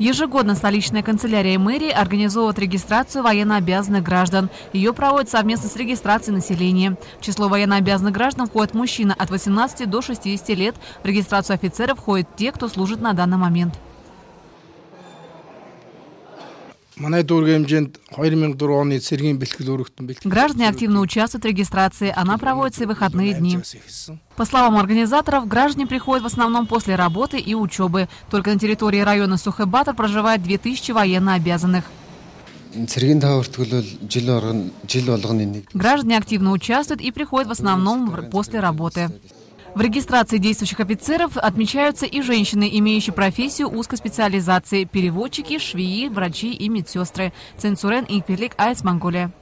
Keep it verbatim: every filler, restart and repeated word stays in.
Ежегодно столичная канцелярия мэрии организовывает регистрацию военнообязанных граждан. Ее проводят совместно с регистрацией населения. В число военнообязанных граждан входят мужчины от восемнадцати до шестидесяти лет. В регистрацию офицеров входят те, кто служит на данный момент. Граждане активно участвуют в регистрации. Она проводится и в выходные дни. По словам организаторов, граждане приходят в основном после работы и учебы. Только на территории района Сухой-Батор проживает две тысячи военнообязанных. Граждане активно участвуют и приходят в основном после работы. В регистрации действующих офицеров отмечаются и женщины, имеющие профессию узкой специализации – переводчики, швеи, врачи и медсестры. Ценсурен и Перлик Айс, Монголия.